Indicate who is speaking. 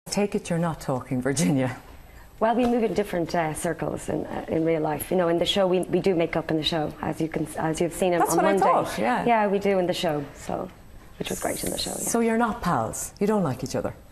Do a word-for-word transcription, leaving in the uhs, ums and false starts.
Speaker 1: Take it you're not talking Virginia.
Speaker 2: Well, we move in different uh, circles in, uh, in real life. You know, in the show, we, we do make up in the show, as you can, as you've seen on,
Speaker 1: That's
Speaker 2: on
Speaker 1: what
Speaker 2: Monday.
Speaker 1: I thought, yeah.
Speaker 2: Yeah, we do in the show, so, which was great in the show. Yeah.
Speaker 1: So you're not pals? You don't like each other?